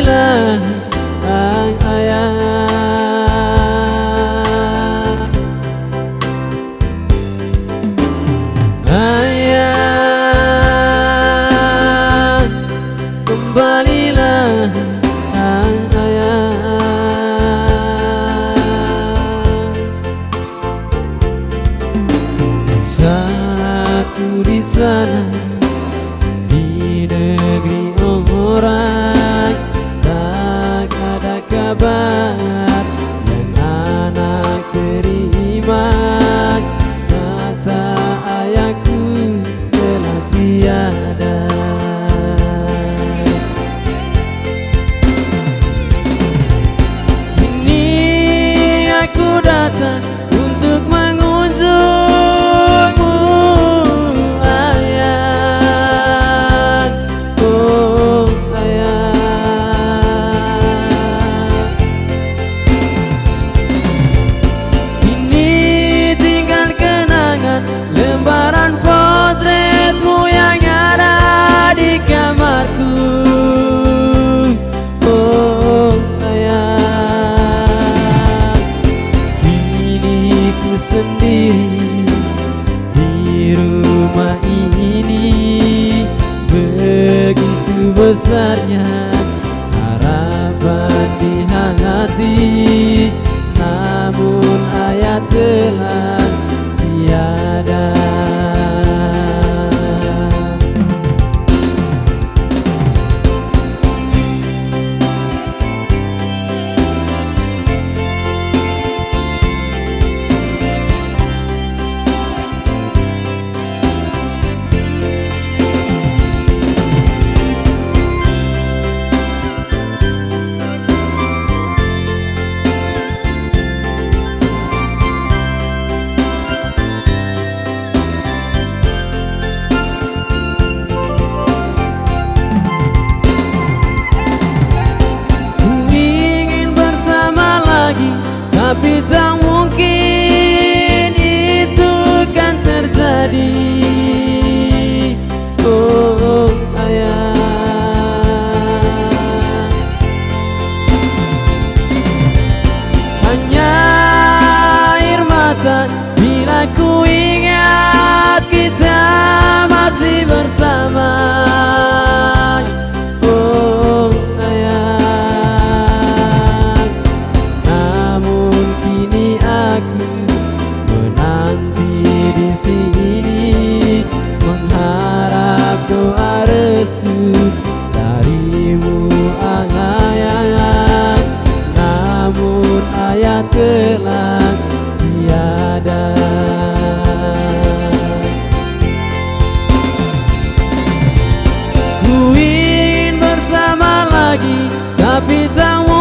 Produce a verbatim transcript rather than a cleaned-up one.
kembalilah sang ayah. Ayah, kembalilah sang ayah. Satu di sana di negeri orang, tak ada kabar yang anak terima. Kata ayahku telah tiada. Kini aku datang untuk mengunjungmu, ayah. Oh ayah, ini tinggal kenangan lembaran potretmu yang ada di kamarku. Oh ayah, kini ku sendiri di rumah ini. Begitu besarnya harapan di hati, namun ayah telah tiada. Tapi tak mungkin itu kan terjadi. Oh ayah, hanya air mata bila ku ingat kita masih bersama. Oh ayah, namun kini aku menanti di sini, mengharap doa restu darimu ayah. Namun ayah telah tiada. Ku ingin bersama lagi, tapi tak